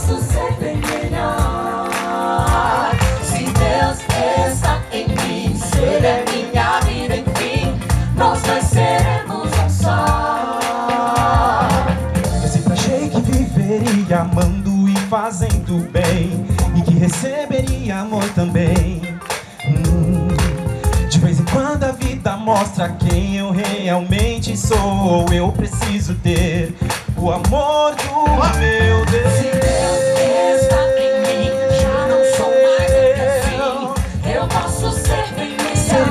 posso ser bem melhor. Se Deus está em mim, se Ele é minha vida, enfim, nós dois seremos um só. Eu sempre achei que viveria amando e fazendo bem, e que receberia amor também. De vez em quando a vida mostra quem eu realmente sou. Eu preciso ter o amor do meu Deus. Se Deus está em mim, já não sou mais assim. Eu posso ser bem melhor.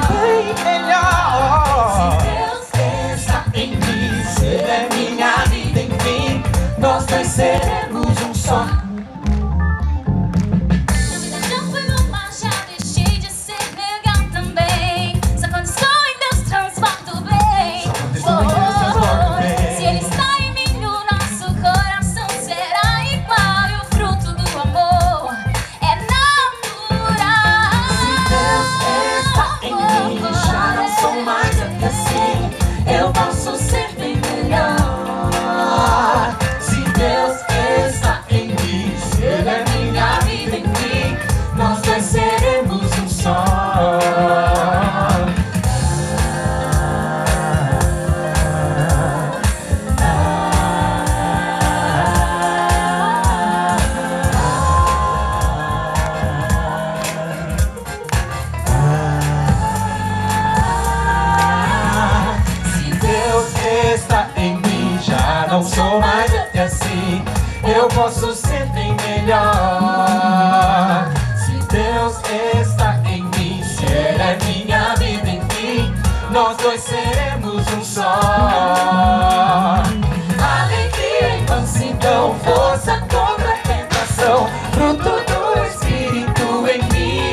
Se Deus está em mim, se Ele é minha vida, enfim, nós dois seremos um só. Eu posso ser bem melhor. Se Deus está em mim, se Ele é minha vida, enfim, nós dois seremos um só. Está em mim, já não sou mais assim. Eu posso ser bem melhor. Se Deus está em mim, se Ele é minha vida, enfim, nós dois seremos um só. Alegria e mansidão, força contra a tentação, fruto do Espírito em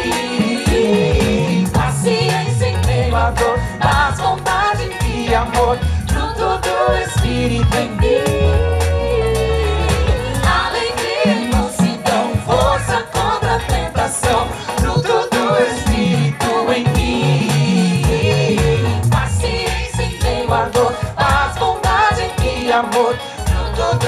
mim. Paciência em meio à dor, paz, bondade e amor, do Espírito em mim. Alegria e mansidão, força contra a tentação, fruto do Espírito em mim. Paciência em meio à dor, paz, bondade e amor, fruto